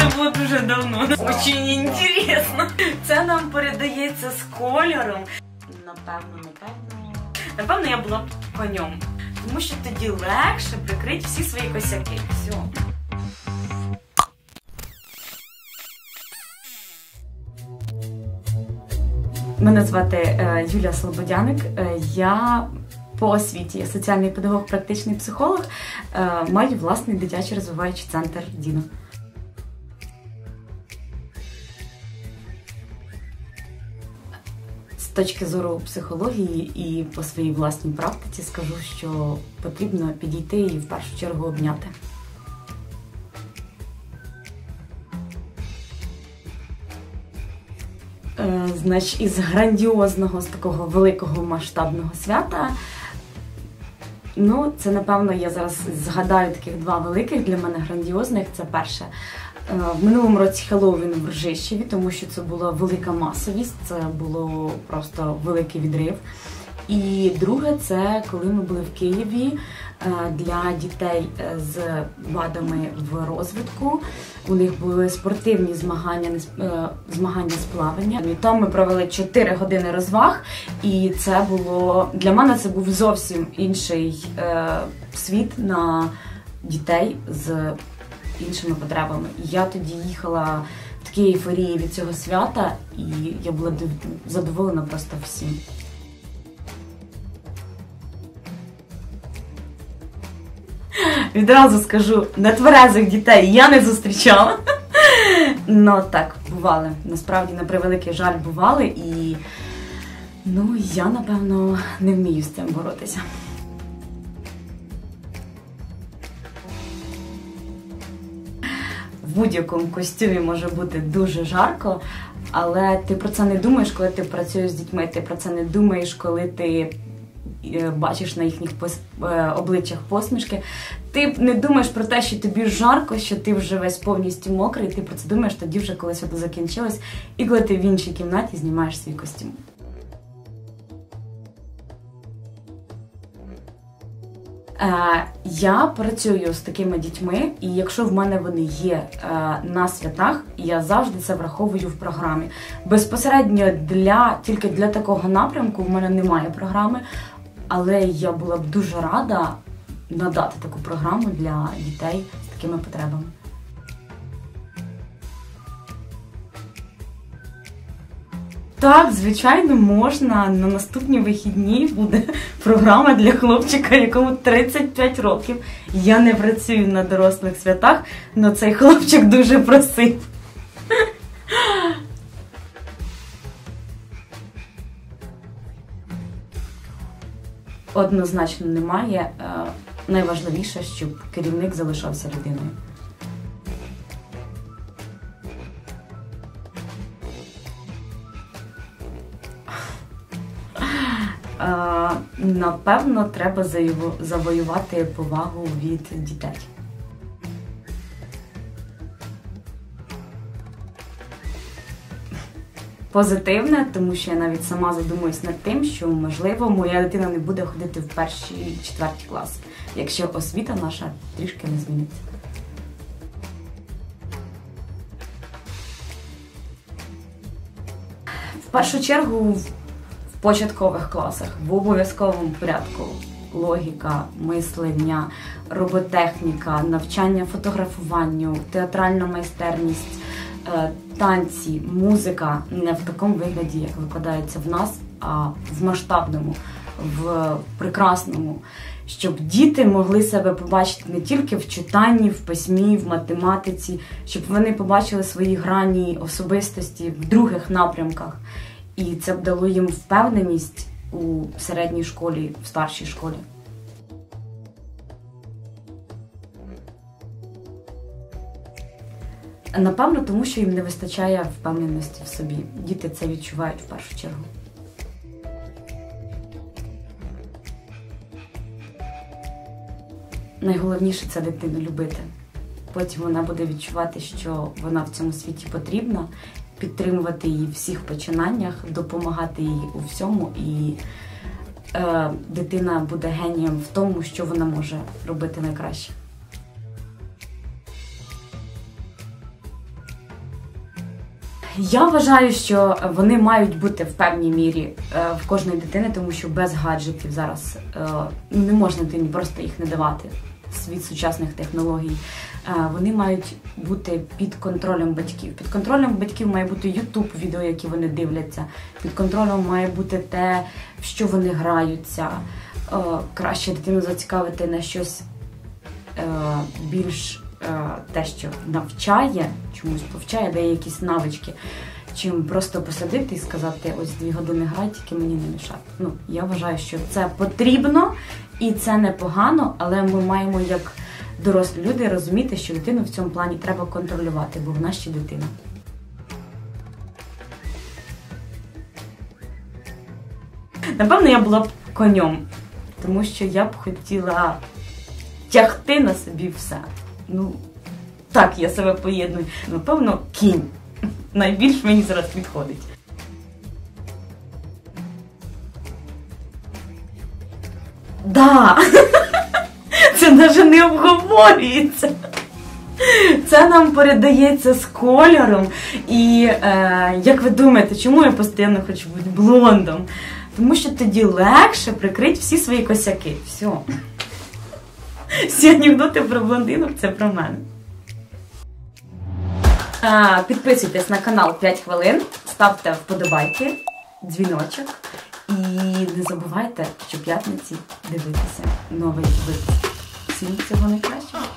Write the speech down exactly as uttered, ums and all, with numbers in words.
це було дуже давно. Очень інтересно. Це нам передається з кольором. Напевно, напевно. Напевно, я була б конем. Тому що тоді легше прикрити всі свої косяки. Все. Мене звати е, Юлія Слободяник. Е, я по освіті соціальний педагог, практичний психолог. Е, маю власний дитячий розвиваючий центр «Діно». З точки зору психології і по своїй власній практиці скажу, що потрібно підійти і в першу чергу обняти. Значить, із грандіозного, з такого великого масштабного свята, ну, це, напевно, я зараз згадаю таких два великих для мене грандіозних. Це перше. В минулому році Хеллоуін в Ржищеві, тому що це була велика масовість, це було просто великий відрив. І друге, це коли ми були в Києві для дітей з вадами в розвитку. У них були спортивні змагання, змагання з плавання. І там ми провели чотири години розваг, і це було, для мене це був зовсім інший е, світ на дітей з іншими потребами. Я тоді їхала в такій ейфорії від цього свята, і я була задоволена просто всім. Відразу скажу, нетверезих дітей я не зустрічала. Ну так, бували. Насправді, на превеликий жаль, бували. І, ну, я, напевно, не вмію з цим боротися. В будь-якому костюмі може бути дуже жарко, але ти про це не думаєш, коли ти працюєш з дітьми, ти про це не думаєш, коли ти бачиш на їхніх пос... обличчях посмішки. Ти не думаєш про те, що тобі жарко, що ти вже весь повністю мокрий, ти про це думаєш тоді вже, коли свято закінчилось, і коли ти в іншій кімнаті знімаєш свій костюм. Я працюю з такими дітьми, і якщо в мене вони є на святах, я завжди це враховую в програмі. Безпосередньо для, тільки для такого напрямку в мене немає програми, але я була б дуже рада надати таку програму для дітей з такими потребами. Так, звичайно, можна. На наступні вихідні буде програма для хлопчика, якому тридцять п'ять років. Я не працюю на дорослих святах, але цей хлопчик дуже просив. Однозначно немає. Найважливіше, щоб керівник залишався людиною. Напевно, треба завоювати повагу від дітей. Позитивне, тому що я навіть сама задумуюсь над тим, що, можливо, моя дитина не буде ходити в перші, четверті класи, якщо освіта наша трішки не зміниться. В першу чергу, в початкових класах, в обов'язковому порядку логіка, мислення, роботехніка, навчання фотографуванню, театральна майстерність, танці, музика не в такому вигляді, як викладається в нас, а в масштабному, в прекрасному, щоб діти могли себе побачити не тільки в читанні, в письмі, в математиці, щоб вони побачили свої грані особистості в других напрямках. І це б дало їм впевненість у середній школі, в старшій школі. Напевно, тому що їм не вистачає впевненості в собі. Діти це відчувають в першу чергу. Найголовніше – це дитину любити. Потім вона буде відчувати, що вона в цьому світі потрібна, підтримувати її в всіх починаннях, допомагати їй у всьому, і е, дитина буде генієм в тому, що вона може робити найкраще. Я вважаю, що вони мають бути в певній мірі в кожної дитини, тому що без гаджетів зараз не можна дитині просто їх не давати. Світ сучасних технологій. Вони мають бути під контролем батьків. Під контролем батьків має бути ютуб відео, які вони дивляться. Під контролем має бути те, в що вони граються. Краще дитину зацікавити на щось більш те, що навчає, чомусь повчає, дає якісь навички, чим просто посадити і сказати, ось дві години грай, тільки мені не мішати. Ну, я вважаю, що це потрібно і це непогано, але ми маємо як дорослі люди розуміти, що дитину в цьому плані треба контролювати, бо вона ще дитина. Напевно, я була б конем, тому що я б хотіла тягти на собі все. Ну, так я себе поєдную. Напевно, кінь. Найбільш мені зараз підходить. Да! Це навіть не обговорюється. Це нам передається з кольором. І е, як ви думаєте, чому я постійно хочу бути блондом? Тому що тоді легше прикрити всі свої косяки. Все. Всі анекдоти про блондинок – це про мене. А, підписуйтесь на канал п'ять хвилин, ставте вподобайки, дзвіночок. І не забувайте щоп'ятниці дивитися новий випуск. Всім всього найкращого!